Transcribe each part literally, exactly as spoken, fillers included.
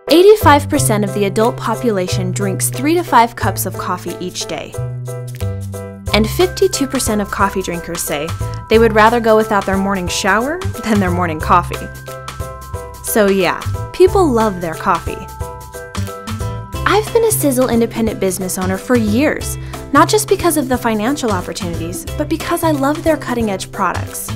eighty-five percent of the adult population drinks three to five cups of coffee each day. And fifty-two percent of coffee drinkers say they would rather go without their morning shower than their morning coffee. So yeah, people love their coffee. I've been a Sizzle independent business owner for years, not just because of the financial opportunities, but because I love their cutting-edge products.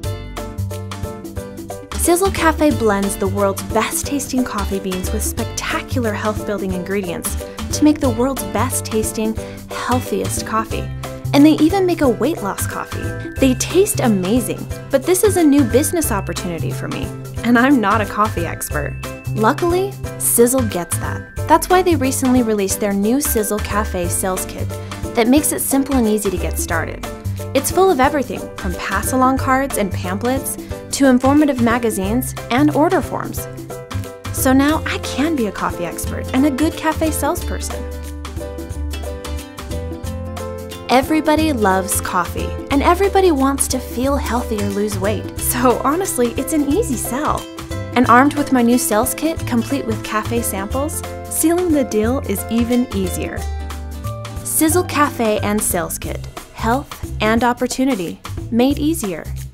Sizzle Cafe blends the world's best-tasting coffee beans with spectacular health-building ingredients to make the world's best-tasting, healthiest coffee. And they even make a weight loss coffee. They taste amazing, but this is a new business opportunity for me, and I'm not a coffee expert. Luckily, Sizzle gets that. That's why they recently released their new Sizzle Cafe Sales Kit that makes it simple and easy to get started. It's full of everything from pass-along cards and pamphlets to informative magazines and order forms. So now I can be a coffee expert and a good cafe salesperson. Everybody loves coffee, and everybody wants to feel healthy or lose weight, so honestly, it's an easy sell. And armed with my new sales kit, complete with cafe samples, sealing the deal is even easier. Sizzle Cafe and Sales Kit, health and opportunity, made easier.